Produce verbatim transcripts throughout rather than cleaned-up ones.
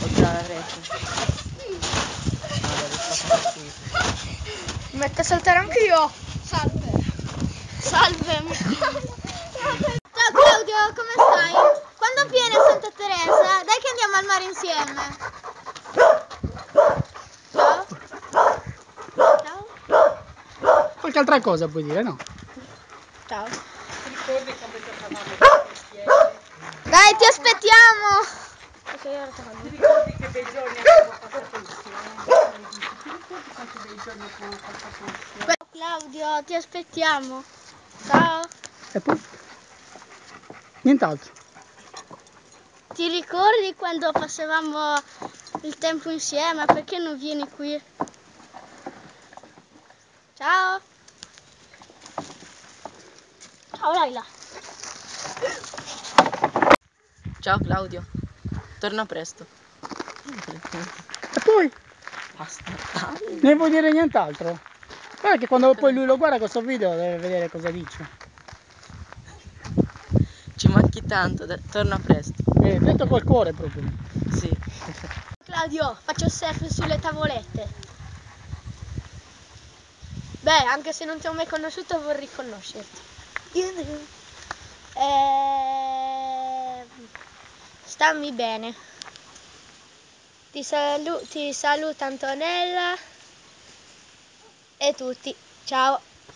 oltre alla rete. Mi metto a saltare anche io. Salve. Salve. Ciao Claudio, come stai? Quando vieni a Santa Teresa, dai che andiamo al mare insieme. Ciao. Ciao. Qualche altra cosa puoi dire, no? Ciao. Ti ricordi quando giocavamo insieme? Dai, ti aspettiamo. Ti ricordi che bei giorni abbiamo passato insieme? Ti ricordi quanti bei giorni abbiamo passato insieme? Claudio, ti aspettiamo. Ciao. E poi? Nient'altro. Ti ricordi quando passavamo il tempo insieme? Perché non vieni qui? Ciao. Ciao Laila. Ciao Claudio, torna presto. E poi? Basta. Ne vuoi dire nient'altro? Guarda che quando poi lui lo guarda questo video deve vedere cosa dice. Ci manchi tanto, torna presto. Eh, detto col cuore proprio. Sì. Claudio, faccio surf sulle tavolette. Beh, anche se non ti ho mai conosciuto vorrei conoscerti. Eh, stammi bene. Ti, salu ti saluta Antonella e tutti. Ciao.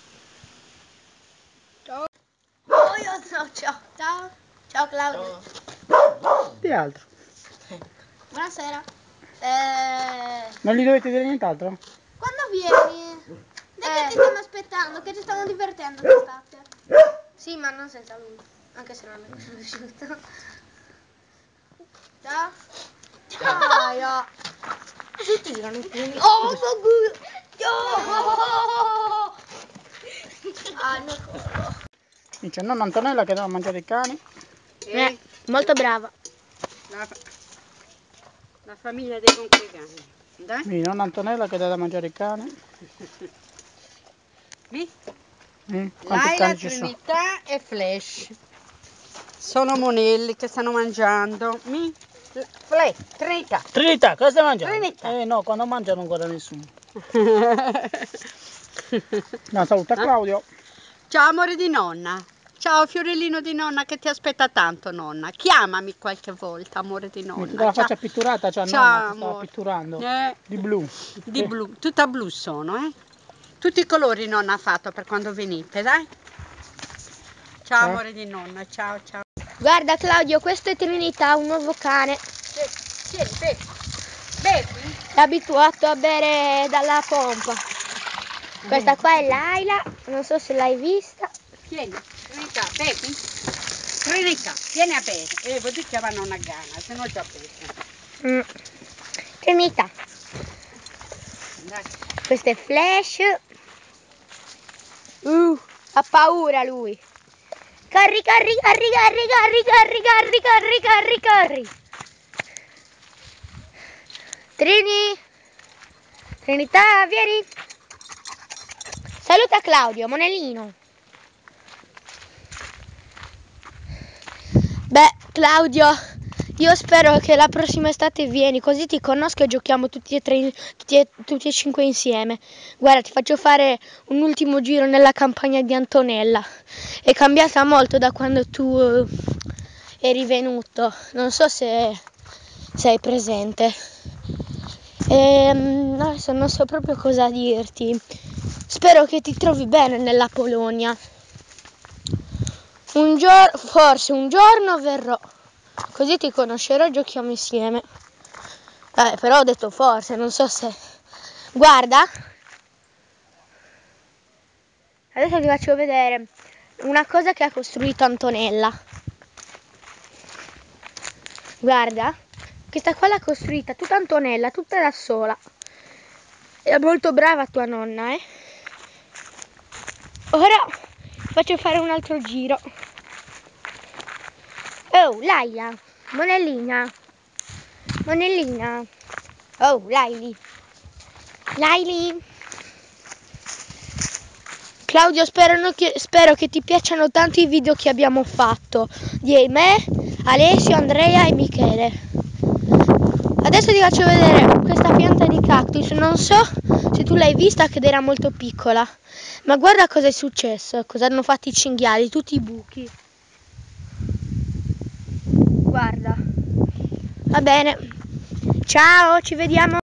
Ciao. Oh, io so, ciao. Ciao. Ciao Claudio. Ciao. Di altro. Buonasera. Eh... Non gli dovete dire nient'altro? Quando vieni? Dai che Eh. ti stiamo aspettando, che ci stiamo divertendo quest'estate. Sì, ma non senza lui, anche se non è conosciuto. Ciao. Ciao. Si tirano i pugni. Oh, so good. Oh. Ah, il mio collo. Dice nonna Antonella che deve mangiare i cani. Eh, molto brava. La, la famiglia dei concregani. Dai. Quindi nonna Antonella che deve da mangiare i cani. Lì. Eh, quanti Laila, cani ci sono? Trinità e Flash. Sono monelli che stanno mangiando. Mi? Flash, Trinità. Trinità, cosa stai mangiando? Trinità. Eh no, quando mangia non guarda nessuno. No, saluta Claudio. Ciao amore di nonna. Ciao fiorellino di nonna che ti aspetta tanto nonna. Chiamami qualche volta amore di nonna. Tutta la Ciao. faccia pitturata, c'ha Ciao, nonna che stava amore. pitturando. Eh, Di blu. di blu, tutta blu sono, eh. Tutti i colori nonna ha fatto per quando venite, dai. Ciao, ciao amore di nonna, ciao ciao. Guarda Claudio, questo è Trinità, un nuovo cane. Tieni, bevi. Bevi? È abituato a bere dalla pompa. Questa qua è Laila, non so se l'hai vista. Tieni, Trinità, bevi? Trinità, vieni a bere. Eh, vuol dire che vanno una gana, se no già bevi. Mm. Trinità. Dai. Questo è Flash. Uh, ha paura lui. Corri, corri, corri, corri, corri, corri, corri, corri, corri, corri. Trini. Trinità, vieni. Saluta Claudio, monellino. Beh, Claudio, io spero che la prossima estate vieni, così ti conosco e giochiamo tutti e tre, tutti e, tutti e cinque insieme. Guarda, ti faccio fare un ultimo giro nella campagna di Antonella. È cambiata molto da quando tu uh, eri venuto, non so se sei presente. E, um, adesso non so proprio cosa dirti. Spero che ti trovi bene nella Polonia. Un giorno, forse un giorno verrò, così ti conoscerò e giochiamo insieme. Eh, però ho detto forse, non so se... Guarda, adesso ti faccio vedere una cosa che ha costruito Antonella. Guarda, questa qua l'ha costruita tutta Antonella, tutta da sola. È molto brava tua nonna, eh. Ora faccio fare un altro giro. Oh, Laila, monellina, monellina. Oh, Laili, Laili. Claudio, spero che, spero che ti piacciono tanto i video che abbiamo fatto di me, Alessio, Andrea e Michele. Adesso Adesso ti faccio vedere questa pianta di cactus. Non so se tu l'hai vista, che era molto piccola, ma guarda cosa è successo, cosa hanno fatto i cinghiali, tutti i buchi. Guarda. Va bene. Ciao, ci vediamo.